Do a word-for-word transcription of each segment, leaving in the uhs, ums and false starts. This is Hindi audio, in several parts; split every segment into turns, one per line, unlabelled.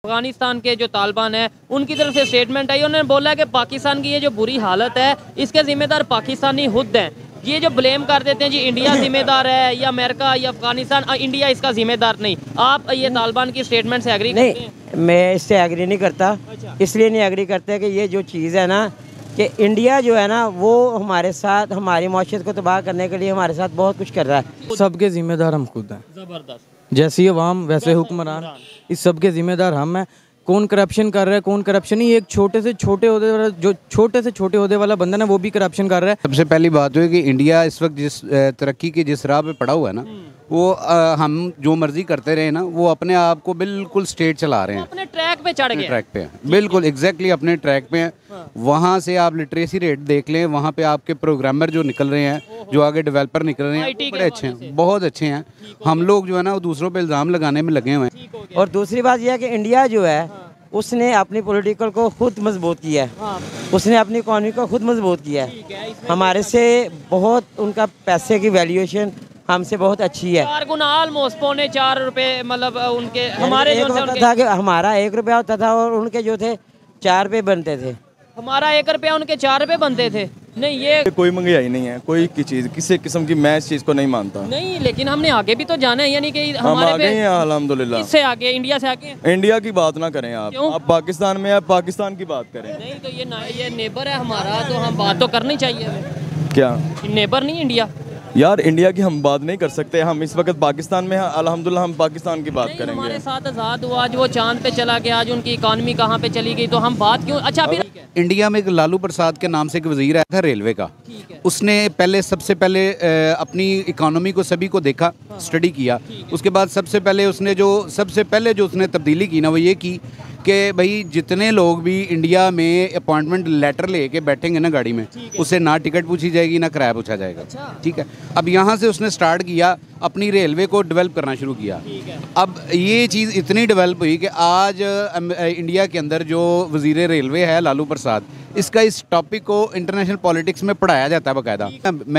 अफगानिस्तान के जो तालिबान है उनकी तरफ से स्टेटमेंट आई, उन्होंने बोला है कि पाकिस्तान की ये जो बुरी हालत है इसके जिम्मेदार पाकिस्तानी खुद हैं। ये जो ब्लेम कर देते हैं जी इंडिया जिम्मेदार है या अमेरिका या अफगानिस्तान, इंडिया इसका जिम्मेदार नहीं। आप ये तालिबान की स्टेटमेंट से एग्री करते हैं?
मैं इससे एग्री नहीं करता। अच्छा। इसलिए नहीं एग्री करते कि ये जो चीज़ है ना कि इंडिया जो है ना वो हमारे साथ हमारी माशरत को तबाह करने के लिए हमारे साथ बहुत कुछ कर रहा है।
सबके जिम्मेदार हम खुद हैं।
ज़बरदस्त।
जैसी अवाम वैसे हुक्मरान, इस सब के जिम्मेदार हम हैं। कौन करप्शन कर रहा है, कौन करप्शन नहीं, एक छोटे से छोटे ओहदे वाला जो छोटे से छोटे ओहदे वाला बंदा ना वो भी करप्शन कर रहा है।
सबसे पहली बात है कि इंडिया इस वक्त जिस तरक्की की जिस राह पे पड़ा हुआ है ना, वो आ, हम जो मर्जी करते रहे ना, वो अपने आप को बिल्कुल स्टेट चला रहे हैं,
अपने ट्रैक पे चढ़ गए,
ट्रैक पे हैं, बिल्कुल एग्जैक्टली अपने ट्रैक पे हैं। हाँ। वहाँ से आप लिटरेसी रेट देख लें, वहाँ पे आपके प्रोग्रामर जो निकल रहे हैं, जो आगे डेवलपर निकल रहे हैं, बड़े अच्छे हैं, बहुत अच्छे हैं। हम लोग जो है ना वो दूसरों पर इल्ज़ाम लगाने में लगे हुए हैं।
और दूसरी बात यह है कि इंडिया जो है उसने अपनी पॉलिटिकल को खुद मजबूत किया है। हाँ। उसने अपनी इकॉनमी को खुद मजबूत किया है। हमारे से बहुत उनका पैसे की वैल्यूएशन हमसे बहुत अच्छी है।
चार गुना ऑलमोस्ट पौने चार रुपए, मतलब उनके हमारे
एक होता था कि हमारा एक रुपया होता था और उनके जो थे चार रुपये बनते थे।
हमारा एक रुपया उनके चार रुपए बनते थे। नहीं, ये
कोई महंगाई नहीं है, कोई की चीज़ किसी किस्म की, मैं इस चीज़ को नहीं मानता।
नहीं, लेकिन हमने आगे भी तो जाना है, यानी कि हमारे
हम आगे हैं अल्हम्दुलिल्लाह।
इससे आगे, इंडिया से आगे।
इंडिया की बात ना करें आप, आप पाकिस्तान में, आप पाकिस्तान की बात करें।
नहीं तो ये ना, ये नेबर है हमारा, तो हम बात तो करनी चाहिए हमें।
क्या
नेबर नहीं इंडिया?
यार इंडिया की हम बात नहीं कर सकते, हम इस वक्त पाकिस्तान में हैं, अल्हम्दुलिल्लाह हम पाकिस्तान की बात करेंगे।
हमारे साथ आज़ाद हुआ, आज वो चांद पे चला गया, आज उनकी इकॉनमी कहाँ पे चली गई, तो हम बात क्यों? अच्छा, फिर
इंडिया में एक लालू प्रसाद के नाम से एक वजीर आया था रेलवे का, उसने पहले सबसे पहले अपनी इकोनॉमी को सभी को देखा, हाँ। स्टडी किया। उसके बाद सबसे पहले उसने जो सबसे पहले जो उसने तब्दीली की ना वो ये की कि भाई जितने लोग भी इंडिया में अपॉइंटमेंट लेटर लेके बैठेंगे ना गाड़ी में, उससे ना टिकट पूछी जाएगी ना किराया पूछा जाएगा। अच्छा। ठीक है। अब यहाँ से उसने स्टार्ट किया, अपनी रेलवे को डेवलप करना शुरू किया। अब ये चीज़ इतनी डेवलप हुई कि आज इंडिया के अंदर जो वजीर रेलवे है लालू प्रसाद, इसका इस टॉपिक को इंटरनेशनल पॉलिटिक्स में पढ़ाया जाता है बाकायदा।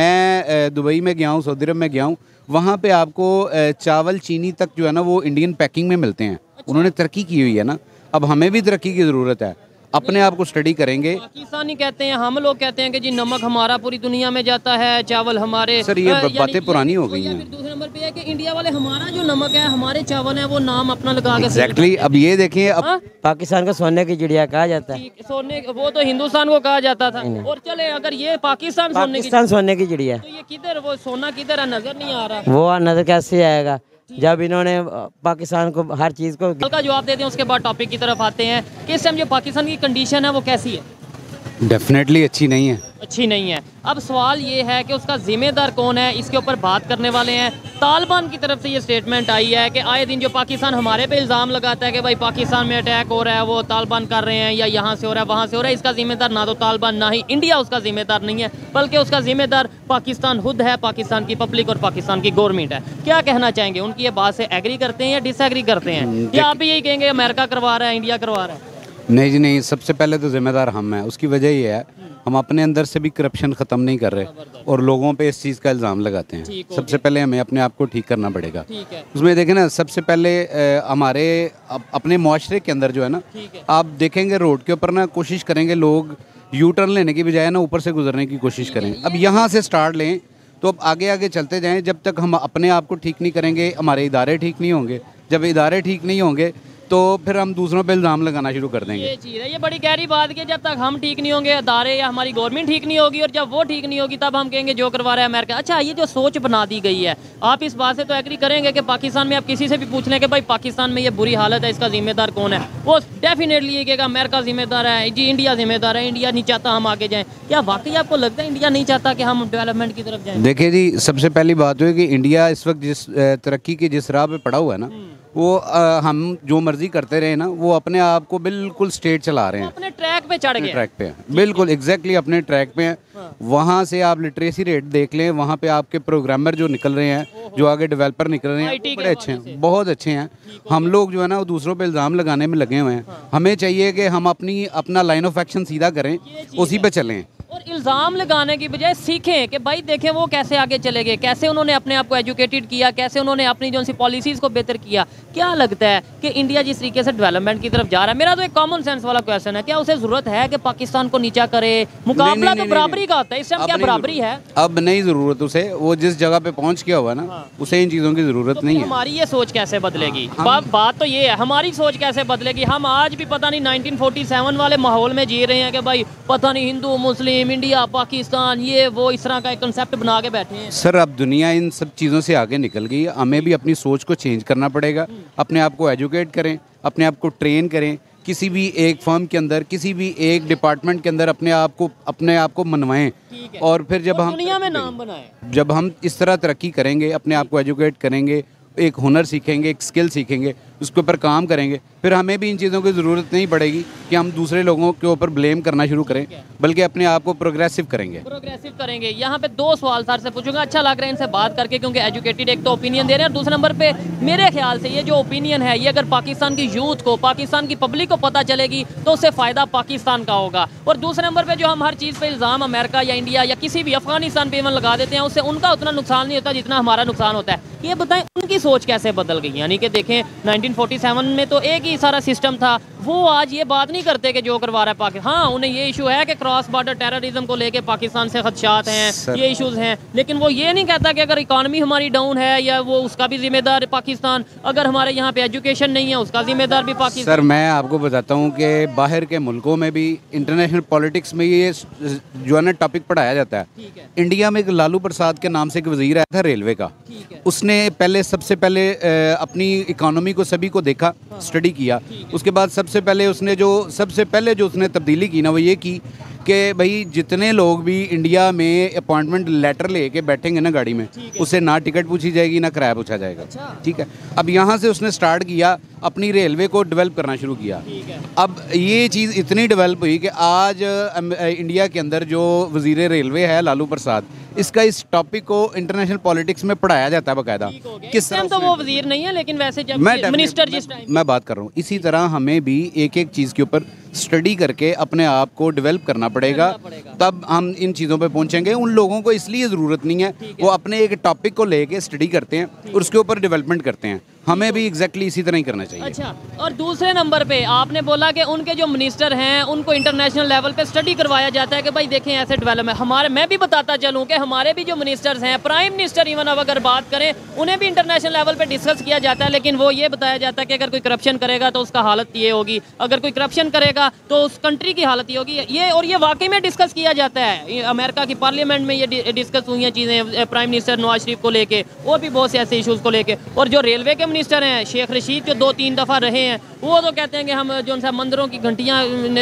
मैं दुबई में गया हूँ, सऊदी अरब में गया हूँ, वहाँ पे आपको चावल चीनी तक जो है ना वो इंडियन पैकिंग में मिलते हैं। उन्होंने तरक्की की हुई है ना, अब हमें भी तरक्की की ज़रूरत है। अपने आप को स्टडी करेंगे।
पाकिस्तानी कहते हैं, हम लोग कहते हैं कि जी नमक हमारा पूरी दुनिया में जाता है, चावल हमारे।
सर ये बातें पुरानी हो गई हैं।
फिर दूसरे नंबर पे है कि इंडिया वाले हमारा जो नमक है, हमारे चावल है, वो नाम अपना लगा के
एग्जैक्टली। अब ये देखें, अब
हाँ?
पाकिस्तान को सोने की चिड़िया कहा जाता है।
सोने, वो तो हिंदुस्तान को कहा जाता था। और चले अगर ये पाकिस्तान
पाकिस्तान सोने की चिड़िया,
तो ये किधर, वो सोना किधर है, नजर नहीं आ रहा।
वो नजर कैसे आएगा जब इन्होंने पाकिस्तान को हर चीज़ को
का जवाब देते हैं। उसके बाद टॉपिक की तरफ आते हैं कि इस टाइम जो पाकिस्तान की कंडीशन है वो कैसी है?
डेफिनेटली अच्छी नहीं है,
अच्छी नहीं है। अब सवाल ये है कि उसका जिम्मेदार कौन है, इसके ऊपर बात करने वाले हैं। तालिबान की तरफ से ये स्टेटमेंट आई है कि आए दिन जो पाकिस्तान हमारे पे इल्ज़ाम लगाता है कि भाई पाकिस्तान में अटैक हो रहा है, वो तालिबान कर रहे हैं, या यहाँ से हो रहा है, वहाँ से हो रहा है, इसका जिम्मेदार ना तो तालिबान ना ही इंडिया उसका जिम्मेदार नहीं है, बल्कि उसका जिम्मेदार पाकिस्तान खुद है, पाकिस्तान की पब्लिक और पाकिस्तान की गवर्नमेंट है। क्या कहना चाहेंगे? उनकी ये बात से एग्री करते हैं या डिसएग्री करते हैं, या आप भी यही कहेंगे अमेरिका करवा रहा है, इंडिया करवा रहा है?
नहीं जी नहीं, सबसे पहले तो जिम्मेदार हम हैं। उसकी वजह ये है, हम अपने अंदर से भी करप्शन ख़त्म नहीं कर रहे और लोगों पे इस चीज़ का इल्ज़ाम लगाते हैं। सबसे पहले हमें अपने आप को ठीक करना पड़ेगा। उसमें देखें ना, सबसे पहले आ, हमारे अप, अपने मुआशरे के अंदर जो है ना, आप देखेंगे रोड के ऊपर ना कोशिश करेंगे लोग यू टर्न लेने की बजाय ना ऊपर से गुजरने की कोशिश करें। अब यहाँ से स्टार्ट लें तो अब आगे आगे चलते जाएँ। जब तक हम अपने आप को ठीक नहीं करेंगे, हमारे इदारे ठीक नहीं होंगे। जब इदारे ठीक नहीं होंगे तो फिर हम दूसरों पे इल्ज़ाम लगाना शुरू कर देंगे।
ये चीज़ है, ये बड़ी गहरी बात कि जब तक हम ठीक नहीं होंगे, अदारे या हमारी गवर्नमेंट ठीक नहीं होगी, और जब वो ठीक नहीं होगी तब हम कहेंगे जो करवा रहा है अमेरिका। अच्छा, ये जो सोच बना दी गई है, आप इस बात से तो एग्री करेंगे कि पाकिस्तान में आप किसी से भी पूछ लें कि भाई पाकिस्तान में ये बुरी हालत है, इसका जिम्मेदार कौन है, वो डेफिनेटली ये कहेगा अमेरिका जिम्मेदार है, जी इंडिया जिम्मेदार है, इंडिया नहीं चाहता हम आगे जाएँ। क्या वाकई आपको लगता है इंडिया नहीं चाहता कि हम डेवलपमेंट की तरफ जाएँ?
देखिए जी, सबसे पहली बात है कि इंडिया इस वक्त जिस तरक्की की जिस राह पे पड़ा हुआ है ना, वो आ, हम जो मर्जी करते रहे ना, वो अपने आप को बिल्कुल स्टेट चला रहे हैं,
अपने ट्रैक पे चढ़ गए,
ट्रैक पे हैं, बिल्कुल एग्जैक्टली अपने ट्रैक पे हैं। हाँ। वहाँ से आप लिटरेसी रेट देख लें, वहाँ पे आपके प्रोग्रामर जो निकल रहे हैं, जो आगे डेवलपर निकल रहे हैं, बड़े अच्छे हैं, बहुत अच्छे हैं। हम लोग जो है ना वो दूसरों पे इल्ज़ाम लगाने में लगे हुए हैं। हाँ। हमें चाहिए कि हम अपनी अपना लाइन ऑफ एक्शन सीधा करें, उसी पे चलें
और इल्ज़ाम लगाने की बजाय सीखें कि भाई देखें वो कैसे आगे चले गए, कैसे उन्होंने अपने आप को एजुकेटेड किया, कैसे उन्होंने अपनी जो सी पॉलिसीज़ को बेहतर किया, क्या लगता है कि इंडिया जिस तरीके से डेवलपमेंट की तरफ जा रहा है, मेरा तो एक कॉमन सेंस वाला क्वेश्चन है, क्या उसे जरूरत है कि पाकिस्तान को नीचा करे? मुकाबला तो बराबरी का होता है, इस टाइम क्या बराबरी है?
अब नहीं जरूरत उसे, वो जिस जगह पे पहुंच गया हुआ ना, उसे इन चीज़ों की जरूरत नहीं है।
हमारी ये सोच कैसे बदलेगी? बात तो ये है, हमारी सोच कैसे बदलेगी? हम आज भी पता नहीं नाइनटीन फोर्टी सेवन वाले माहौल में जी रहे हैं कि भाई पता नहीं हिंदू मुस्लिम इंडिया पाकिस्तान ये वो इस तरह का एक कंसेप्ट बना के बैठे हैं।
सर अब दुनिया इन सब चीज़ों से आगे निकल गई, हमें भी अपनी सोच को चेंज करना पड़ेगा, अपने आप को एजुकेट करें, अपने आप को ट्रेन करें, किसी भी एक फर्म के अंदर किसी भी एक डिपार्टमेंट के अंदर अपने आप को अपने आप को मनवाएं, और फिर जब हम
दुनिया में नाम बनाएं।
जब हम इस तरह तरक्की करेंगे, अपने आप को एजुकेट करेंगे, एक हुनर सीखेंगे, एक स्किल सीखेंगे, उसके ऊपर काम करेंगे, फिर हमें भी इन चीज़ों की ज़रूरत नहीं पड़ेगी कि हम दूसरे लोगों के ऊपर ब्लेम करना शुरू करें, बल्कि अपने आप को प्रोग्रेसिव करेंगे
प्रोग्रेसिव करेंगे। यहाँ पे दो सवाल सर से पूछूंगा, अच्छा लग रहा है इनसे बात करके क्योंकि एजुकेटेड एक तो ओपिनियन दे रहे हैं, और दूसरे नंबर पे मेरे ख्याल से ये जो ओपिनियन है ये अगर पाकिस्तान की यूथ को पाकिस्तान की पब्लिक को पता चलेगी तो उससे फ़ायदा पाकिस्तान का होगा। और दूसरे नंबर पर जो हम हर चीज़ पर इल्ज़ाम अमेरिका या इंडिया या किसी भी अफगानिस्तान पे लगा देते हैं, उससे उनका उतना नुकसान नहीं होता जितना हमारा नुकसान होता है। ये बताएं उनकी सोच कैसे बदल गई? यानी कि देखें नाइनटीन फोर्टी सेवन में तो एक ही सारा सिस्टम था, वो आज ये बात नहीं करते कि जो करवा रहा है पाकिस्तान। हाँ, उन्हें ये इशू है कि क्रॉस बॉर्डर टेररिज्म को लेके पाकिस्तान से खदशात हैं, ये इश्यूज हैं, लेकिन वो ये नहीं कहता कि अगर इकॉनमी हमारी डाउन है या वो उसका भी जिम्मेदार है पाकिस्तान, अगर हमारे यहाँ पे एजुकेशन नहीं है उसका जिम्मेदार भी पाकिस्तान।
सर मैं आपको बताता हूँ कि बाहर के मुल्कों में भी इंटरनेशनल पॉलिटिक्स में ये जो है ना टॉपिक पढ़ाया जाता है। इंडिया में एक लालू प्रसाद के नाम से एक वजीर आया था रेलवे का, उसने पहले सबसे पहले अपनी इकॉनमी को सभी को देखा, स्टडी किया, उसके बाद सबसे पहले उसने जो सबसे पहले जो उसने तब्दीली की ना वो ये की कि भाई जितने लोग भी इंडिया में अपॉइंटमेंट लेटर लेके बैठेंगे ना गाड़ी में, उससे ना टिकट पूछी जाएगी ना किराया पूछा जाएगा। ठीक है, अब यहाँ से उसने स्टार्ट किया, अपनी रेलवे को डेवलप करना शुरू किया। अब ये चीज़ इतनी डेवलप हुई कि आज इंडिया के अंदर जो वजीर रेलवे है लालू प्रसाद, इसका इस टॉपिक को इंटरनेशनल पॉलिटिक्स में पढ़ाया जाता है बाकायदा।
किस टाइम तो वो वजीर नहीं है, लेकिन वैसे जब मिनिस्टर जिस टाइम
मैं बात कर रहा हूँ, इसी तरह हमें भी एक एक चीज़ के ऊपर स्टडी करके अपने आप को डेवलप करना पड़ेगा, तब हम इन चीज़ों पे पहुंचेंगे। उन लोगों को इसलिए ज़रूरत नहीं है, वो अपने एक टॉपिक को लेके स्टडी करते हैं और उसके ऊपर डेवलपमेंट करते हैं, हमें भी एग्जैक्टली इसी तरह ही करना चाहिए।
अच्छा, और दूसरे नंबर पे आपने बोला कि उनके जो मिनिस्टर हैं उनको इंटरनेशनल लेवल पे स्टडी करवाया जाता है कि भाई देखें ऐसे डेवलपमेंट हमारे, मैं भी बताता चलूँ कि हमारे भी जो मिनिस्टर्स हैं, प्राइम मिनिस्टर इवन अब अगर बात करें, उन्हें भी इंटरनेशनल लेवल पे डिस्कस किया जाता है, लेकिन वो ये बताया जाता है कि अगर कोई करप्शन करेगा तो उसका हालत ये होगी, अगर कोई करप्शन करेगा तो उस कंट्री की हालत ये होगी, ये और ये वाकई में डिस्कस किया जाता है। अमेरिका की पार्लियामेंट में ये डिस्कस हुई हैं चीज़ें, प्राइम मिनिस्टर नवाज शरीफ को लेके और भी बहुत से ऐसे इशूज़ को लेके। और जो रेलवे के मिनिस्टर हैं शेख रशीद, जो दो तीन दफ़ा रहे हैं, वो तो कहते हैं कि हम जो सा मंदिरों की घंटियाँ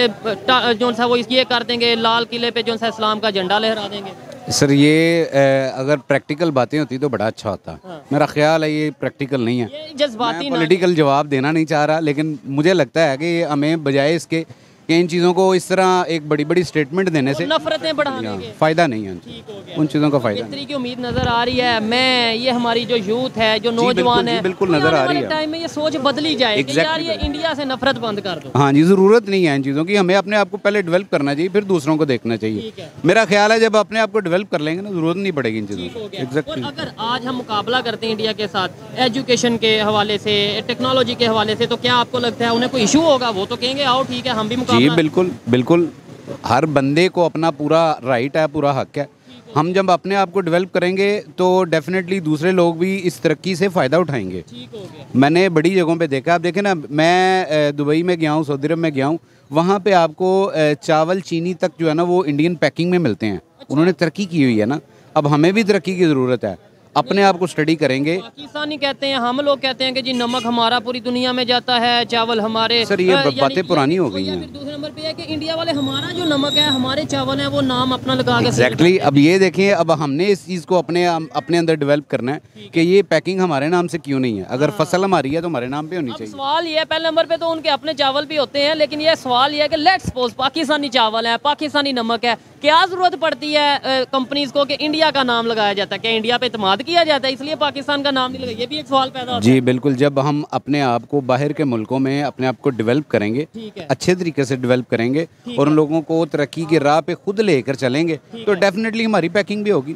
जो सा वो ये कर देंगे, लाल किले पे जो सा इस्लाम का झंडा लहरा देंगे।
सर ये अगर प्रैक्टिकल बातें होती तो बड़ा अच्छा होता। हाँ। मेरा ख्याल है ये प्रैक्टिकल नहीं है,
जज्बाती
पॉलिटिकल जवाब देना नहीं चाह रहा, लेकिन मुझे लगता है कि हमें बजाय इसके कि इन चीज़ों को इस तरह एक बड़ी बड़ी स्टेटमेंट देने से
नफरतें बढ़ाने के
फ़ायदा नहीं है, उन चीज़ों का फ़ायदा
बेहतरी की उम्मीद नज़र आ रही है। मैं ये हमारी जो यूथ है, जो नौजवान है,
बिल्कुल नज़र आ रही है, टाइम
में ये सोच बदली जाए कि यार ये इंडिया से नफरत बंद कर दो।
हाँ जी, ज़रूरत नहीं है इन चीज़ों की, हमें अपने आप को पहले डेवलप करना चाहिए, फिर दूसरों को देखना चाहिए। मेरा ख्याल है जब अपने आप को डेवलप कर लेंगे ना, ज़रूरत नहीं पड़ेगी इन चीज़ों की। एग्जैक्टली।
अगर आज हम मुकाबला करते हैं इंडिया के साथ एजुकेशन के हवाले से, टेक्नोलॉजी के हवाले से, तो क्या आपको लगता है उन्हें कोई इशू होगा? वो तो कहेंगे आओ ठीक है हम भी मुकाबला।
जी बिल्कुल बिल्कुल, हर बंदे को अपना पूरा राइट है, पूरा हक है। हम जब अपने आप को डेवलप करेंगे तो डेफिनेटली दूसरे लोग भी इस तरक्की से फ़ायदा उठाएंगे। मैंने बड़ी जगहों पे देखा, आप देखें ना, मैं दुबई में गया हूँ, सऊदी अरब में गया हूँ, वहाँ पे आपको चावल चीनी तक जो है ना वो इंडियन पैकिंग में मिलते हैं। उन्होंने तरक्की की हुई है ना, अब हमें भी तरक्की की ज़रूरत है। अपने आप को स्टडी करेंगे।
पाकिस्तानी कहते हैं, हम लोग कहते हैं कि जी नमक हमारा पूरी दुनिया में जाता है, चावल हमारे।
सर ये बातें पुरानी हो गई हैं।
दूसरे नंबर पे है कि इंडिया वाले हमारा जो नमक है, हमारे चावल है, वो नाम अपना लगा के।
एग्जैक्टली। अब ये देखें, अब हमने इस चीज़ को अपने अपने अंदर डेवलप करना है कि ये पैकिंग हमारे नाम से क्यों नहीं है। अगर फसल हमारी है तो हमारे नाम पे होनी चाहिए।
सवाल ये है, पहले नंबर पे तो उनके अपने चावल भी होते हैं, लेकिन ये सवाल ये है कि लेट्स सपोज पाकिस्तानी चावल है, पाकिस्तानी नमक है, क्या ज़रूरत पड़ती है कंपनीज को कि इंडिया का नाम लगाया जाता है? क्या इंडिया पे इत्मीनाद किया जाता है इसलिए पाकिस्तान का नाम नहीं लगा? ये भी एक सवाल पैदा होता है।
जी बिल्कुल, जब हम अपने आप को बाहर के मुल्कों में अपने आप को डेवलप करेंगे, अच्छे तरीके से डेवलप करेंगे और उन लोगों को तरक्की की राह पे खुद लेकर चलेंगे तो डेफिनेटली हमारी पैकिंग भी होगी,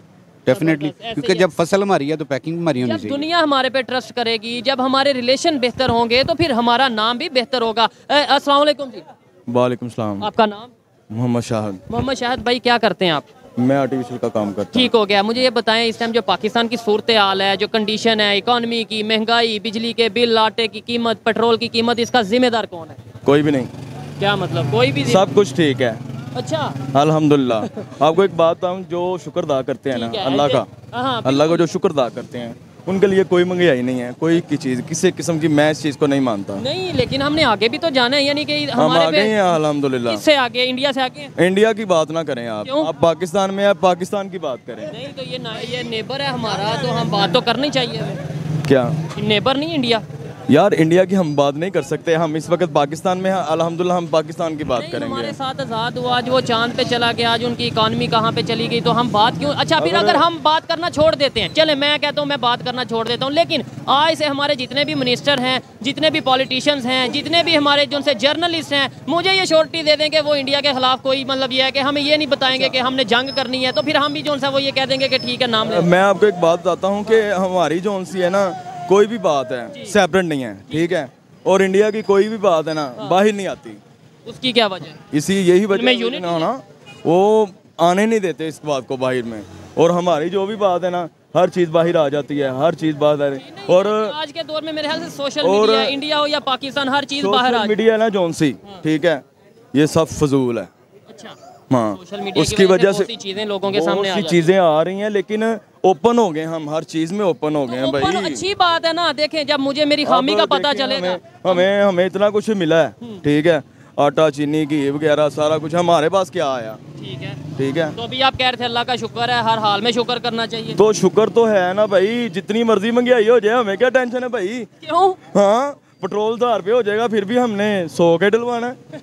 डेफिनेटली, क्योंकि जब फसल हमारी है तो पैकिंग हमारी होनी
जब
चाहिए।
दुनिया हमारे पे ट्रस्ट करेगी, जब हमारे रिलेशन बेहतर होंगे तो फिर हमारा नाम भी बेहतर होगा। अ, अस्सलाम वालेकुम जी।
वालेकुम सलाम।
आपका नाम?
मोहम्मद शाहिद।
मोहम्मद शाहिद भाई, क्या करते हैं आप?
मैं आर्टिफिशियल का काम करता हूँ।
ठीक हो गया। मुझे ये बताएं, इस टाइम जो पाकिस्तान की सूरत हाल है, जो कंडीशन है इकॉनमी की, महंगाई, बिजली के बिल, आटे की कीमत, पेट्रोल की कीमत, इसका जिम्मेदार कौन है?
कोई भी नहीं,
क्या मतलब कोई भी?
सब कुछ ठीक है
अच्छा,
अल्हम्दुलिल्लाह। आपको एक बात बताऊं, जो शुक्र अदा करते हैं ना
ठीक है,
अल्लाह का,
हाँ,
अल्लाह को जो शुक्र अदा करते हैं उनके लिए कोई महंगाई नहीं है, कोई की चीज़ किसी किस्म की, मैं इस चीज़ को नहीं मानता।
नहीं, लेकिन हमने आगे भी तो जाना है, यानी कि
हम
हमारे
आगे
पे
ही हैं अल्हम्दुलिल्लाह।
इससे आगे, इंडिया से आगे हैं।
इंडिया की बात ना करें आप
क्यों?
आप पाकिस्तान में, आप पाकिस्तान की बात करें।
नहीं तो ये ना, ये नेबर है हमारा, तो हम बात तो करनी चाहिए हमें।
क्या
नेबर नहीं इंडिया?
यार, इंडिया की हम बात नहीं कर सकते, हम इस वक्त पाकिस्तान में हैं अल्हम्दुलिल्लाह, हम पाकिस्तान की बात
नहीं,
करेंगे।
हमारे साथ आज़ाद हुआ, आज वो चांद पे चला गया, आज उनकी इकॉनमी कहाँ पे चली गई, तो हम बात क्यों? अच्छा, फिर अगर हम बात करना छोड़ देते हैं, चले मैं कहता हूँ मैं बात करना छोड़ देता हूँ, लेकिन आज से हमारे जितने भी मिनिस्टर हैं, जितने भी पॉलिटिशियंस हैं, जितने भी हमारे जो से जर्नलिस्ट हैं, मुझे ये श्योरिटी दे दें कि वो इंडिया के खिलाफ कोई मतलब ये है कि हमें ये नहीं बताएंगे कि हमने जंग करनी है, तो फिर हम भी जो सा वो ये कह देंगे कि ठीक है नाम ले।
मैं आपको एक बात बताता हूँ कि हमारी जो सी है ना, कोई भी बात है सेपरेट नहीं है, ठीक है, और इंडिया की कोई भी बात है ना बाहर नहीं आती।
उसकी क्या वजह?
इसी यही वजह
में
है
यूनिट
ना, ना वो आने नहीं देते इस बात को बाहर में, और हमारी जो भी बात है ना हर चीज़ बाहर आ जाती है, हर चीज़ बाहर। और
आज के दौर में मेरे ख्याल से सोशल
और
मीडिया, इंडिया हो या पाकिस्तान, हर चीज़ बाहर आ
सोशल मीडिया है ना जोन सी, ठीक है, ये सब फजूल है।
अच्छा,
हाँ,
सोशल मीडिया
उसकी वजह से
चीज़ें लोगों के सामने आ
बहुत सी चीज़ें आ रही हैं, लेकिन ओपन हो गए हम, हर चीज़ में ओपन हो गए हैं
ऊपर
भाई।
अच्छी बात है ना, देखें जब मुझे मेरी खामी का
अब
पता
देखिए,
चलेगा।
हमें, हमें हमें इतना कुछ मिला है, ठीक है, आटा, चीनी, घी वगैरह सारा कुछ हमारे पास क्या आया,
ठीक है,
ठीक है।
तो अभी आप कह रहे थे अल्लाह का शुक्र है, हर हाल में शुक्र करना चाहिए।
तो शुक्र तो है ना भाई, जितनी मर्जी महंगाई हो जाए हमें क्या टेंशन है भाई।
क्यों?
हाँ, पेट्रोल हजार पे हो जाएगा, फिर भी हमने सौ के डलवाना है।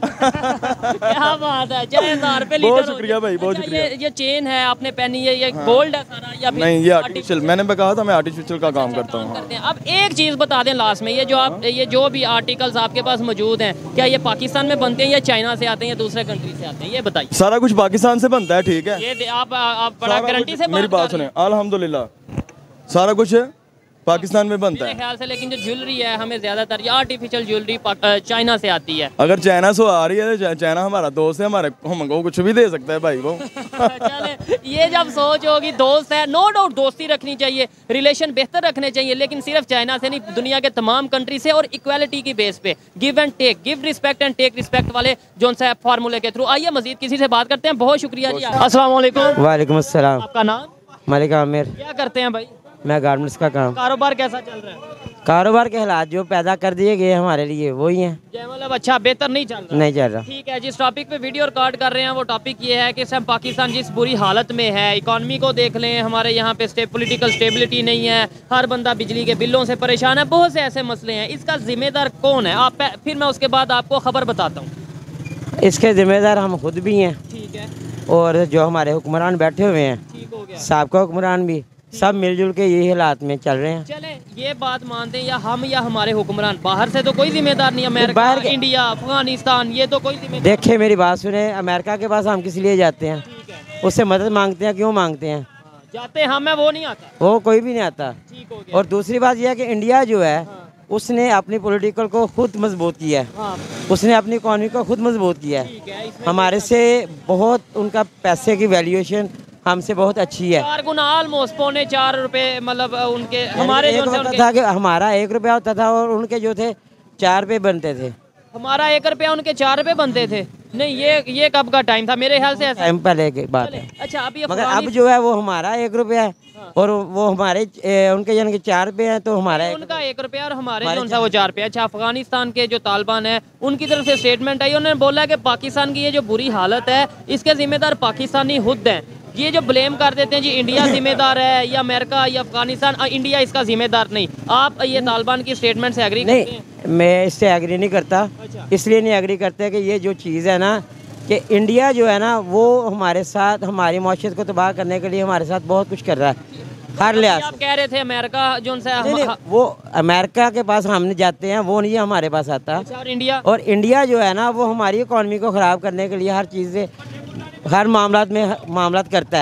क्या बात है, चाहे हजार पे लीटर
बहुत
हो
शुक्रिया
जाए।
भाई, बहुत
अच्छा,
शुक्रिया।
ये ये चेन है आपने पहनी है, ये गोल्ड है सारा या फिर
नहीं, ये आर्टिफिशियल, मैंने कहा था मैं आर्टिफिशियल का काम करता हूँ।
करते हैं। अब एक चीज़ बता दें लास्ट में, ये जो आप ये जो भी आर्टिकल्स आपके पास मौजूद हैं, क्या ये पाकिस्तान में बनते हैं या चाइना से आते हैं या दूसरे कंट्री से आते हैं, ये बताइए।
सारा कुछ पाकिस्तान से बनता है, ठीक है।
ये दे- आप आप बड़ा
सारा
गारंटी
कुछ-
से
मेरी बात
कर रहे
सुने, अल्हम्दुलिल्लाह सारा कुछ पाकिस्तान में बनता
मेरे
है।
ख्याल से, लेकिन जो ज्वेलरी है हमें ज्यादातर ये आर्टिफिशियल ज्वेलरी चाइना से आती है।
अगर चाइना से आ रही है तो चाइना हमारा दोस्त है, हमारे हमको कुछ भी दे सकता है भाई वो।
चले, ये जब सोच होगी दोस्त है, नो डाउट दोस्ती रखनी चाहिए, रिलेशन बेहतर रखने चाहिए, लेकिन सिर्फ चाइना से नहीं, दुनिया के तमाम कंट्री से, और इक्वालिटी की बेस पे, give and take, give respect and take respect वाले जो सा फार्मूले के थ्रू। आइए मजीद किसी से बात करते हैं। बहुत शुक्रिया जी। अस्सलाम वालेकुम।
वालेकुम अस्सलाम।
आपका नाम?
मलिक आमिर।
क्या करते हैं भाई?
मैं गारमेंट्स का काम।
कारोबार कैसा चल रहा है?
कारोबार के हालात जो पैदा कर दिए गए हमारे लिए वही हैं,
जय मतलब अच्छा बेहतर नहीं चल रहा?
नहीं चल रहा।
ठीक है, जिस टॉपिक पे वीडियो रिकॉर्ड कर रहे हैं वो टॉपिक ये है कि सब पाकिस्तान जिस बुरी हालत में है, इकॉनमी को देख लें, हमारे यहाँ पे स्टे पॉलिटिकल स्टेबिलिटी नहीं है, हर बंदा बिजली के बिलों से परेशान है, बहुत से ऐसे मसले हैं। इसका जिम्मेदार कौन है? आप फिर मैं उसके बाद आपको खबर बताता हूँ।
इसके जिम्मेदार हम खुद भी हैं,
ठीक है,
और जो हमारे हुक्मरान बैठे हुए हैं,
ठीक हो गया।
साबका हुक्मरान भी, सब मिलजुल के यही हालात में चल रहे हैं।
चले ये बात मानते हैं, या हम या हमारे हुक्मरान, बाहर से तो कोई जिम्मेदार नहीं, अमेरिका,
बाहर के-
इंडिया, अफगानिस्तान, ये तो कोई जिम्मेदार।
देखिए मेरी बात सुने, अमेरिका के पास हम किस लिए जाते हैं?
ठीक है,
उससे मदद मांगते हैं, क्यों मांगते हैं?
हाँ, जाते हैं हम, वो नहीं आता।
वो कोई भी नहीं आता।
ठीक हो गया।
और दूसरी बात यह है कि इंडिया जो है उसने अपनी पॉलिटिकल को खुद मजबूत किया है,
हाँ,
उसने अपनी इकॉनमी को खुद मजबूत किया है।
ठीक है, इसमें
हमारे से बहुत उनका पैसे की वैल्यूएशन हमसे बहुत अच्छी है।
चार गुना ऑलमोस्ट पौने चार रुपए, मतलब उनके हमारे
एक
जो से
वक्त
उनके
था कि हमारा एक रुपया होता था और उनके जो थे चार रुपये बनते थे।
हमारा एक रुपया उनके चार रुपए बनते थे। नहीं, ये ये कब का टाइम था? मेरे ख्याल से ऐसा।
टाइम पहले की बात है।
अच्छा, अभी
मगर अब जो है वो हमारा एक रुपया है और वो हमारे ए, उनके यानी कि चार रुपये हैं, तो हमारा एक
उनका एक रुपया और हमारे जो सा वो चार रुपया। अच्छा, अफगानिस्तान के जो तालिबान है उनकी तरफ से स्टेटमेंट आई, उन्होंने बोला कि पाकिस्तान की ये जो बुरी हालत है इसके जिम्मेदार पाकिस्तानी खुद हैं। ये जो ब्लेम कर देते हैं जी इंडिया जिम्मेदार है या अमेरिका या अफगानिस्तान, इंडिया इसका जिम्मेदार नहीं। आप ये तालिबान की स्टेटमेंट से एग्री करते हैं?
नहीं, मैं इससे एग्री नहीं करता।
अच्छा।
इसलिए नहीं एग्री करते कि ये जो चीज़ है ना, कि इंडिया जो है ना वो हमारे साथ, हमारी माशत को तबाह करने के लिए हमारे साथ बहुत कुछ कर रहा है हर लिहाज
आप कह रहे थे अमेरिका जो उनसे
नहीं, नहीं, वो अमेरिका के पास हम जाते हैं, वो नहीं हमारे पास आता।
अच्छा, और इंडिया
और इंडिया जो है ना वो हमारी इकॉनमी को ख़राब करने के लिए हर चीज़ से, हर मामलात में मामलात करता है।
ठीक है, आप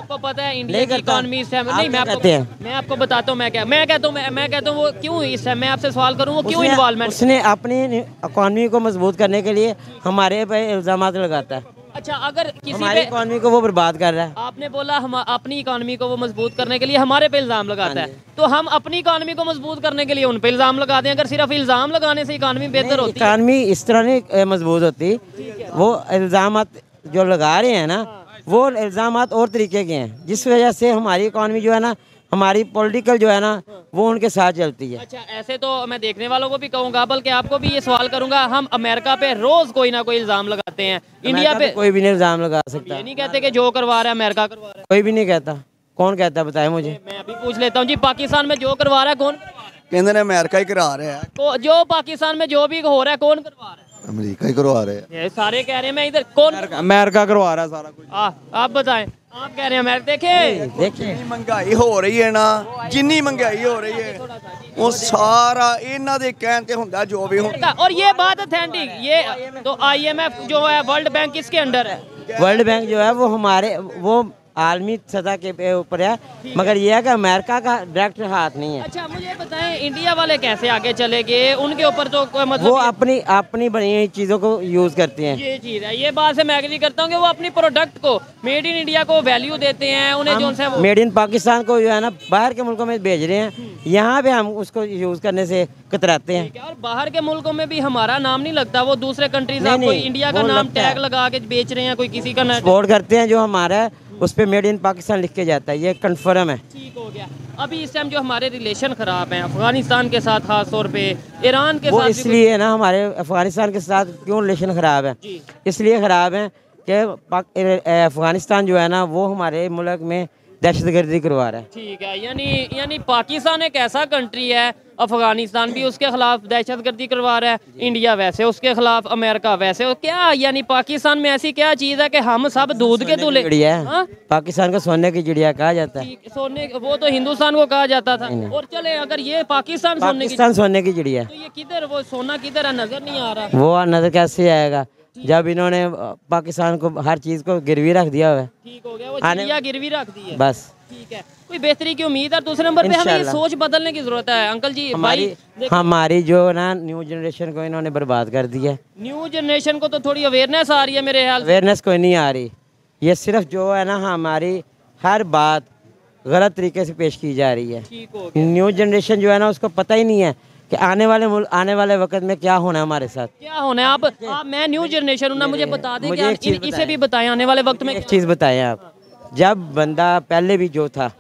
आपको पता है इंडिया
नहीं
की
करता।
इकोनॉमी इस टाइम
आप
नहीं, मैं
क्या
आपको
कहते हैं?
मैं आपको बताता हूँ मैं क्या मैं कहता हूँ मैं मैं कहता हूँ वो क्यों इस टाइम मैं आपसे सवाल करूँ वो क्यों
उसने-
इन्वॉल्वमेंट।
उसने अपनी इकॉनमी को मजबूत करने के लिए हमारे पे इल्जाम लगाता है,
अच्छा अगर किसी
हमारी
पे
इकॉनमी को वो बर्बाद कर रहा है।
आपने बोला हम अपनी इकोनॉमी को वो मजबूत करने के लिए हमारे पे इल्जाम लगाता है, तो हम अपनी इकोनॉमी को मजबूत करने के लिए उन पे इल्जाम लगाते हैं। अगर सिर्फ इल्जाम लगाने से इकोनॉमी बेहतर होती है?
इकॉनमी इस तरह नहीं अ, मजबूत होती। वो इल्जाम जो लगा रहे हैं ना, वो इल्जाम और तरीके के हैं, जिस वजह से हमारी इकॉनमी जो है ना, हमारी पॉलिटिकल जो है ना, वो उनके साथ चलती है।
अच्छा ऐसे तो मैं देखने वालों को भी कहूंगा, बल्कि आपको भी ये सवाल करूंगा, हम अमेरिका पे रोज कोई ना कोई इल्जाम लगाते हैं, इंडिया पे
कोई भी नहीं इल्जाम लगा सकता,
ये नहीं कहते कि जो करवा रहा है अमेरिका करवा रहा
कोई भी नहीं कहता। कौन कहता है बताए मुझे।
है। मैं अभी पूछ लेता हूँ जी, पाकिस्तान में जो करवा रहा है कौन?
ਕਹਿੰਦੇ ਨੇ ਅਮਰੀਕਾ ਹੀ करा रहा है,
को- जो पाकिस्तान में जो भी हो रहा है कौन करवा रहा है?
अमेरिका ही करवा रहे हैं।
ये सारे कह रहे हैं मैं इधर कौन?
अमेरिका करवा रहा है सारा कुछ।
आ, आप बताएं, आप कह रहे हैं अमेरिका। देखें
देखिए
ਜਿੰਨੀ ਮਹਿੰਗਾਈ ਹੋ ਰਹੀ ਹੈ ਨਾ, ਜਿੰਨੀ ਮਹਿੰਗਾਈ ਹੋ ਰਹੀ ਹੈ ਉਹ ਸਾਰਾ ਇਹਨਾਂ ਦੇ ਕਹਿਣ ਤੇ ਹੁੰਦਾ जो भी ਹੁੰਦਾ।
और ये बात ऑथेंटिक, ये तो आईएमएफ जो है वर्ल्ड बैंक किसके अंडर है?
वर्ल्ड बैंक जो है वो हमारे वो आलमी सतह के पे ऊपर है, मगर ये है कि अमेरिका का डायरेक्ट हाथ नहीं है।
अच्छा मुझे बताएं इंडिया वाले कैसे आगे चले गए? उनके ऊपर तो कोई मतलब
वो अपनी अपनी बनी हुई चीज़ों को यूज़ करते हैं।
ये चीज है, ये बात से मैं एग्री करता हूँ कि वो अपनी प्रोडक्ट को मेड इन इंडिया को वैल्यू देते हैं, उन्हें जो है वो
मेड इन पाकिस्तान को जो है ना बाहर के मुल्कों में भेज रहे हैं, यहाँ पे हम उसको यूज़ करने से कतराते हैं।
ठीक है। और बाहर के मुल्कों में भी हमारा नाम नहीं लगता, वो दूसरे कंट्रीज
नहीं,
आपको
नहीं,
इंडिया का
वो
नाम
लगता है।
टैग लगा के बेच रहे हैं, कोई किसी का ना।
सपोर्ट करते हैं, जो हमारा है उस पर मेड इन पाकिस्तान लिख के जाता है, ये कन्फर्म है।
ठीक हो गया। अभी इस टाइम जो हमारे रिलेशन खराब हैं अफगानिस्तान के साथ, खास तौर पे ईरान के
वो
साथ भी
इसलिए है ना, हमारे अफगानिस्तान के साथ क्यों रिलेशन ख़राब है,
जी।
इसलिए ख़राब है कि पाक- ए- अफगानिस्तान जो है ना वो हमारे मुल्क में दहशतगर्दी करवा रहा है।
ठीक है। यानी यानी पाकिस्तान एक ऐसा कंट्री है, अफगानिस्तान भी उसके खिलाफ दहशतगर्दी करवा रहा है, इंडिया वैसे उसके खिलाफ, अमेरिका वैसे। और क्या यानी पाकिस्तान में ऐसी क्या चीज़ है कि हम सब दूध के दूल्हे?
चिड़िया है,
हाँ?
पाकिस्तान को सोने की चिड़िया कहा जाता है।
ठीक, सोने वो तो हिंदुस्तान को कहा जाता था। और चले अगर ये पाकिस्तान सोने की,
पाकिस्तान सोने की चिड़िया है,
तो ये किधर वो सोना किधर है नजर नहीं आ रहा।
वो नजर कैसे आएगा जब इन्होंने पाकिस्तान को हर चीज़ को गिरवी रख दिया हुआ है।
ठीक हो गया, वो
आने-
चिड़िया गिरवी रख दी है।
बस
ठीक है, कोई बेहतरी की उम्मीद है। दूसरे नंबर पे हमें ये
इंशाल्लाह।
सोच बदलने की जरूरत है अंकल जी।
हमारी
भाई
हमारी जो ना न्यू जनरेशन को इन्होंने बर्बाद कर दिया है।
न्यू जनरेशन को तो थोड़ी अवेयरनेस आ रही है मेरे ख्याल से।
अवेयरनेस कोई नहीं आ रही, ये सिर्फ जो है ना हमारी हर बात गलत तरीके से पेश की जा रही है।
ठीक हो गया।
न्यू जनरेशन जो है ना उसको पता ही नहीं है कि आने वाले मुल्क आने वाले वक्त में क्या होना है हमारे साथ।
क्या होना है? आप, आप मैं न्यू जनरेशन हूँ ना, मुझे बता दें
मुझे
कि
एक
आप
चीज़
इन- इसे
बताएं।
भी बताएं आने वाले वक्त में
एक
क्या-
चीज़ बताएं आप, जब बंदा पहले भी जो था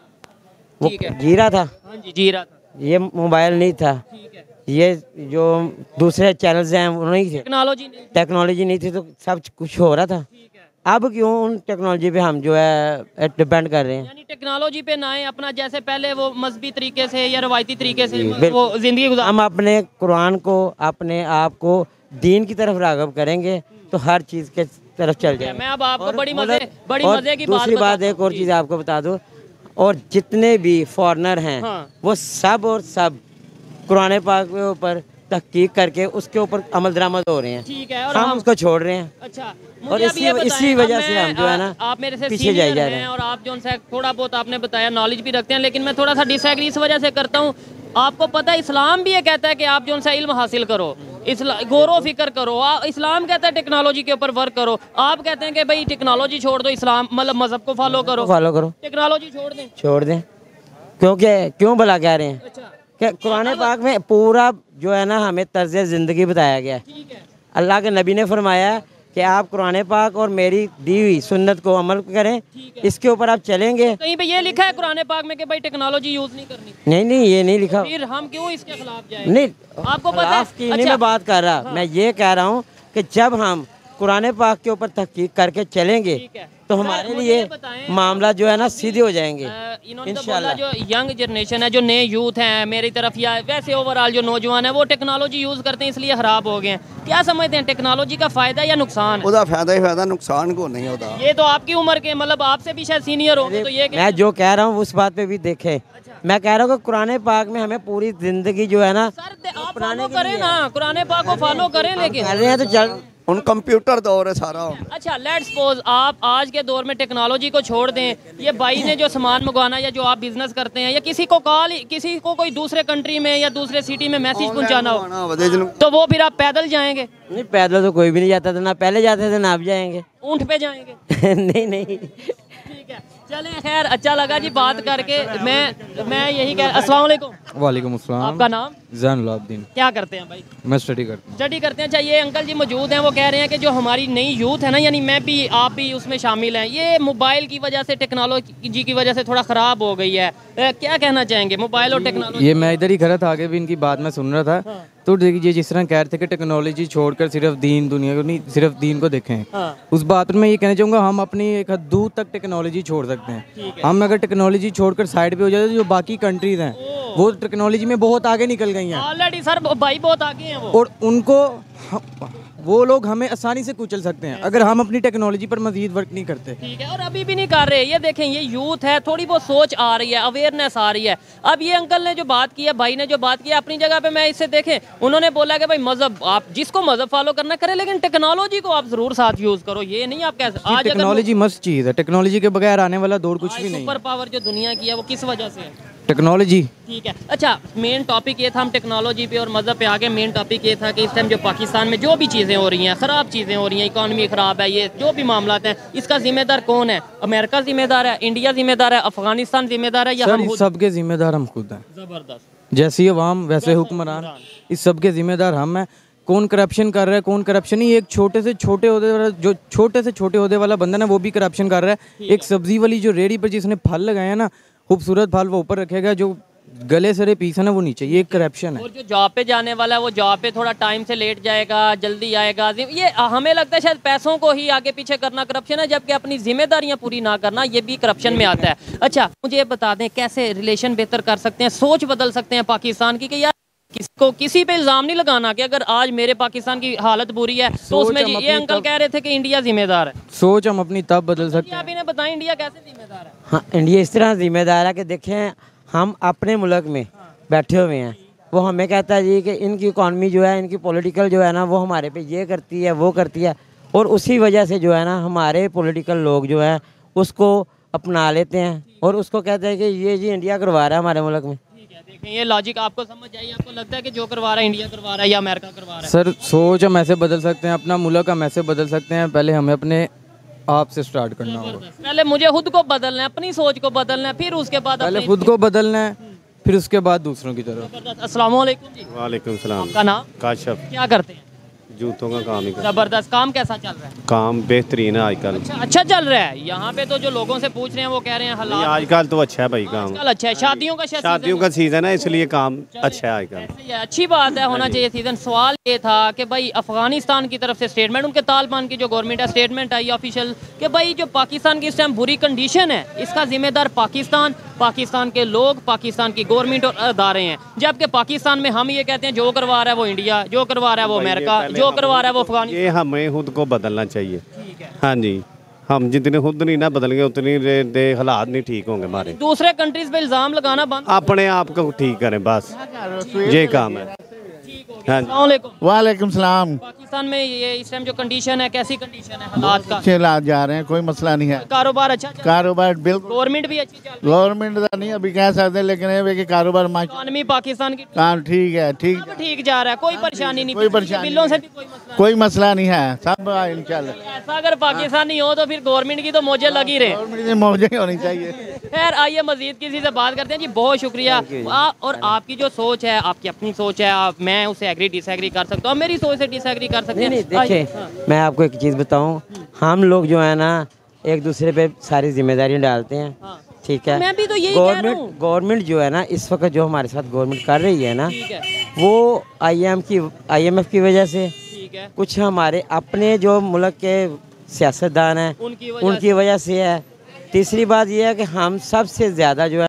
वो
ठीक है।
जी रहा था,
हाँ जी जी रहा था।
ये मोबाइल नहीं था,
ठीक है।
ये जो दूसरे चैनल्स हैं वो नहीं थे,
टेक्नोलॉजी नहीं।
टेक्नोलॉजी नहीं थी, तो सब कुछ हो रहा था।
ठीक है।
अब क्यों उन टेक्नोलॉजी पे हम जो है डिपेंड कर रहे हैं।
यानी टेक्नोलॉजी पे ना आए, अपना जैसे पहले वो मजहबी तरीके से या रवायती तरीके से
बिल्कुल।
वो जिंदगी गुजार।
हम अपने कुरान को अपने आप को दीन की तरफ राग़ब करेंगे तो हर चीज़ के तरफ चल जाएंगे।
मैं अब आपको
और
बड़ी
मतलब-
मजे बड़ी
और
मजे की बात
दूसरी बात
बताता
एक और
हूँ।
चीज़ आपको बता दूं, और जितने भी फॉरेनर हैं
हाँ।
वो सब और सब कुरान पाक के ऊपर तहकीक करके उसके ऊपर अमल दरामद हो रहे हैं।
ठीक है। और
हम
हम
उसको छोड़ रहे हैं
अच्छा
और
मुझे अब
इसी
ये बताएं,
इसी
अब
वजह से
मैं,
हम जो है ना
आ- आप मेरे से
पीछे जाए
सीनियर
जा रहे
हैं
हैं।
और आप जो है थोड़ा बहुत आपने बताया नॉलेज भी रखते हैं, लेकिन मैं थोड़ा सा डिसएग्री इस वजह से करता हूँ। आपको पता है इस्लाम भी ये कहता है कि आप जो है इल्म हासिल करो, इस्लाम गौर फिक्र करो। आ, इस्लाम कहता है टेक्नोलॉजी के ऊपर वर्क करो, आप कहते हैं कि भाई टेक्नोलॉजी छोड़ दो, इस्लाम मतलब मजहब को फॉलो करो,
फॉलो करो,
टेक्नोलॉजी छोड़ दें।
छोड़ दें। क्योंकि क्यों भला कह रहे हैं
अच्छा
कि कुरान पाक में पूरा जो है ना हमें तर्ज ज़िंदगी बताया गया है।
ठीक है।
अल्लाह के नबी ने फरमाया कि आप कुरान पाक और मेरी दी हुई सुन्नत को अमल करें, इसके ऊपर आप चलेंगे।
कहीं पे ये लिखा है कुरान पाक में कि भाई टेक्नोलॉजी यूज नहीं करनी,
नहीं नहीं ये नहीं लिखा,
फिर हम क्यों इसके खिलाफ जाए?
नहीं
आपको पता है?
खिलाफ की नहीं
अच्छा।
मैं बात कर रहा, मैं ये कह रहा हूँ कि जब हम कुरान पाक के ऊपर तहकीक करके चलेंगे
ठीक है।
तो
सर,
हमारे
मुझे
लिए
ये बताएं,
मामला जो है ना सीधे हो जाएंगे
अ, इन्होंने तो बोला
इंशाल्लाह।
जो यंग जनरेशन है, जो नए यूथ हैं मेरी तरफ या वैसे ओवरऑल जो नौजवान है वो टेक्नोलॉजी यूज़ करते हैं इसलिए ख़राब हो गए हैं। क्या समझते हैं टेक्नोलॉजी का फ़ायदा या नुकसान है?
ਉਹਦਾ ਫਾਇਦਾ ਹੀ ਫਾਇਦਾ, ਨੁਕਸਾਨ ਕੋ नहीं होता।
ये तो आपकी उम्र के मतलब आपसे भी शायद सीनियर होंगे, तो ये
मैं जो कह रहा हूँ उस बात पे भी देखे। मैं कह रहा हूँ कि कुरान पाक में हमें पूरी जिंदगी जो है ना
सर दे- आप फॉलो करें ना, कुरान पाक को फॉलो करें, लेकिन
कर रहे हैं तो चल
ਹੁਣ कंप्यूटर दौर है सारा ਹੁਣ।
अच्छा लेट्स सपोज आप आज के दौर में टेक्नोलॉजी को छोड़ दें, ये भाई ने जो सामान मंगवाना या जो आप बिजनेस करते हैं या किसी को कॉल किसी को कोई दूसरे कंट्री में या दूसरे सिटी में मैसेज पहुंचाना हो तो वो फिर आप पैदल जाएंगे?
नहीं, पैदल तो कोई भी नहीं जाता था, ना पहले जाते थे ना अब जाएंगे।
ऊँट पे जाएंगे?
नहीं नहीं।
ठीक है, चलें, खैर अच्छा लगा जी बात करके। मैं मैं यही कह अस्सलाम वालेकुम।
वालेकुम अस्सलाम।
आपका नाम?
जैनुलाब्दीन।
क्या करते हैं भाई?
मैं स्टडी करता हूँ।
स्टडी करते हैं। अच्छा, ये अंकल जी मौजूद हैं, वो कह रहे हैं कि जो हमारी नई यूथ है ना, यानी मैं भी आप भी उसमें शामिल हैं, ये मोबाइल की वजह से टेक्नोलॉजी की वजह से थोड़ा ख़राब हो गई है। ए, क्या कहना चाहेंगे मोबाइल और टेक्नोलॉजी?
ये मैं इधर ही खड़ा था, आगे भी इनकी बात मैं सुन रहा था। तो देखिए जिस तरह कह रहे थे कि टेक्नोलॉजी छोड़कर सिर्फ दीन दुनिया को नहीं, सिर्फ दीन को देखें।
हाँ।
उस बात पर मैं ये कहना चाहूँगा हम अपनी एक हद दूर तक टेक्नोलॉजी छोड़ सकते हैं। हम अगर टेक्नोलॉजी छोड़कर साइड पे हो जाते तो जो बाकी कंट्रीज हैं वो टेक्नोलॉजी में बहुत आगे निकल गई हैं
ऑलरेडी सर, भाई बहुत आगे हैं वो,
और उनको हम, वो लोग हमें आसानी से कुचल सकते हैं अगर हम अपनी टेक्नोलॉजी पर मजीद वर्क नहीं करते।
ठीक है, और अभी भी नहीं कर रहे। ये देखें, ये यूथ है, थोड़ी बहुत सोच आ रही है, अवेयरनेस आ रही है। अब ये अंकल ने जो बात की है, भाई ने जो बात की है, अपनी जगह पे मैं इससे देखें, उन्होंने बोला कि भाई मजहब आप जिसको मजहब फॉलो करना करे, लेकिन टेक्नोलॉजी को आप जरूर साथ यूज करो। ये नहीं आप कैसे आज
टेक्नोलॉजी मस्त चीज़ है, टेक्नोलॉजी के बगैर आने वाला दौर कुछ भी नहीं।
सुपर पावर जो दुनिया की है वो किस वजह से है?
टेक्नोलॉजी।
ठीक है, अच्छा मेन टॉपिक ये था, हम टेक्नोलॉजी पे और मज़हब पे आगे। मेन टॉपिक ये था कि इस टाइम जो पाकिस्तान में जो भी चीज़ें हो रही हैं, ख़राब चीज़ें हो रही हैं, इकॉनमी ख़राब है, ये जो भी मामला हैं, इसका जिम्मेदार कौन है? अमेरिका जिम्मेदार है, इंडिया जिम्मेदार है, अफगानिस्तान जिम्मेदार है, या हम खुद?
सबके जिम्मेदार हम खुद हैं।
ज़बरदस्त।
जैसी अवाम वैसे हुक्मरान, इस सब के जिम्मेदार हम हैं। कौन करप्शन कर रहा है, कौन करप्शन नहीं, एक छोटे से छोटे ओहदे वाला जो छोटे से छोटे ओहदे वाला बंदा ना वो भी करप्शन कर रहा है। एक सब्जी वाली जो रेडी पर जिसने फल लगाया ना, खूबसूरत फल वो ऊपर रखेगा, जो गले सरे पीस है ना वो नीचे, ये एक करप्शन है।
और जो जॉब पे जाने वाला है वो जॉब पे थोड़ा टाइम से लेट जाएगा, जल्दी आएगा, ये हमें लगता है शायद पैसों को ही आगे पीछे करना करप्शन है, जबकि अपनी जिम्मेदारियां पूरी ना करना ये भी करप्शन में आता है। अच्छा मुझे ये बता दें, कैसे रिलेशन बेहतर कर सकते हैं, सोच बदल सकते हैं पाकिस्तान की, कि यार किसी को किसी पे इल्जाम नहीं लगाना कि अगर आज मेरे पाकिस्तान की हालत बुरी है तो उसमें ये अंकल कह रहे थे कि इंडिया जिम्मेदार है।
सोच हम अपनी तब बदल सकते हैं।
आप इन्हें बताएं इंडिया कैसे जिम्मेदार है?
हाँ, इंडिया इस तरह जिम्मेदार है कि देखें, हम अपने मुल्क में बैठे हुए हैं, वो हमें कहता है जी कि इनकी इकॉनमी जो है, इनकी पॉलिटिकल जो है ना, वो हमारे पे ये करती है वो करती है, और उसी वजह से जो है ना हमारे पॉलिटिकल लोग जो हैं उसको अपना लेते हैं और उसको कहते हैं कि ये जी इंडिया करवा रहा है हमारे मुल्क में।
देखें ये लॉजिक आपको समझ आई? आपको लगता है कि जो करवा रहा है इंडिया करवा रहा है या अमेरिका करवा रहा है?
सर सोच हम ऐसे बदल सकते हैं, अपना मुल्क हम ऐसे बदल सकते हैं। पहले हमें अपने आप से स्टार्ट करना होगा।
पहले मुझे खुद को बदलना है, अपनी सोच को बदलना है, फिर उसके बाद
पहले खुद को बदलना है, फिर उसके बाद दूसरों की तरफ।
अस्सलाम वालेकुम जी।
वालेकुम सलाम।
आपका नाम?
काशफ।
क्या करते हैं?
जूतों का काम ही करते हैं।
जबरदस्त। काम कैसा चल रहा है?
काम बेहतरीन है आजकल।
अच्छा, अच्छा चल रहा है। यहाँ पे तो जो लोगों से पूछ रहे हैं वो कह रहे हैं हालात
आजकल तो अच्छा है भाई काम।
आजकल अच्छा है, शादियों का शायद
शादियों
सीजन
का सीजन है इसलिए काम अच्छा है आजकल।
ऐसे ही है, अच्छी बात है, होना चाहिए सीजन। सवाल ये था कि भाई अफगानिस्तान की तरफ से स्टेटमेंट, उनके तालिबान की जो गवर्नमेंट है, स्टेटमेंट आई ऑफिशियल कि भाई जो पाकिस्तान की इस टाइम बुरी कंडीशन है इसका जिम्मेदार पाकिस्तान, पाकिस्तान के लोग, पाकिस्तान की गवर्नमेंट और अदारे हैं। जबकि पाकिस्तान में हम ये कहते हैं जो करवा रहा है वो इंडिया, जो करवा रहा है वो अमेरिका, जो करवा रहा है वो अफगानिस्तान।
ये हमें खुद को बदलना चाहिए। हाँ जी, हम जितने खुद नहीं ना बदलेंगे उतनी दे हालात नहीं ठीक होंगे हमारे।
दूसरे कंट्रीज पे इल्जाम लगाना बंद,
अपने आप को ठीक करें बस, ये काम है।
वालेकुम सलाम।
पाकिस्तान में ये इस टाइम जो कंडीशन है, कैसी कंडीशन है हालात का?
अच्छे हालात जा रहे हैं, कोई मसला नहीं है।
कारोबार अच्छा चल रहा है?
कारोबार बिल्कुल,
गवर्नमेंट भी अच्छी चल रही
गवर्नमेंट का नहीं अभी कह सकते, लेकिन ये है कि कारोबार
है? इकॉनमी पाकिस्तान की
काम ठीक है, ठीक
सब ठीक जा रहा है, कोई परेशानी नहीं,
कोई परेशानी
बिलों से भी कोई मसला
कोई मसला नहीं है, सब इंशाल्लाह।
ऐसा अगर पाकिस्तानी हो तो फिर गवर्नमेंट की तो मौजें लगी रहे।
गवर्नमेंट की मौजें होनी चाहिए।
खैर आइए मजीद किसी से बात करते हैं जी। बहुत शुक्रिया। आ, और आपकी जो सोच है, आपकी अपनी सोच है, आप, मैं उसे एग्री डिसएग्री कर सकता हूँ, मेरी सोच से डिसएग्री कर सकते हैं।
नहीं देखिए, मैं आपको एक चीज़ बताऊं, हम लोग जो है ना एक दूसरे पे सारी जिम्मेदारियां डालते हैं, ठीक है?
मैं भी तो यही कह रहा हूं।
गवर्नमेंट गवर्नमेंट जो है ना इस वक्त जो हमारे साथ गवर्नमेंट कर रही है ना,
ठीक है,
वो आईएम की आईएमएफ की वजह से,
ठीक है,
कुछ हमारे अपने जो मुल्क के सियासतदान हैं
उनकी वजह
उनकी वजह से है। तीसरी बात यह है कि हम सबसे ज़्यादा जो है